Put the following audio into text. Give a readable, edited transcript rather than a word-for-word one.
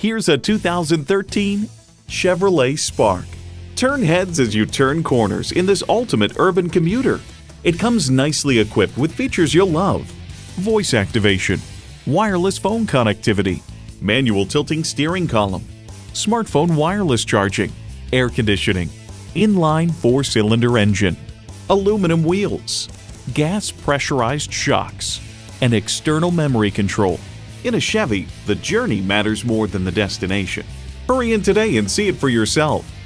Here's a 2013 Chevrolet Spark. Turn heads as you turn corners in this ultimate urban commuter. It comes nicely equipped with features you'll love: voice activation, wireless phone connectivity, manual tilting steering column, smartphone wireless charging, air conditioning, inline 4-cylinder engine, aluminum wheels, gas pressurized shocks, and external memory control. In a Chevy, the journey matters more than the destination. Hurry in today and see it for yourself.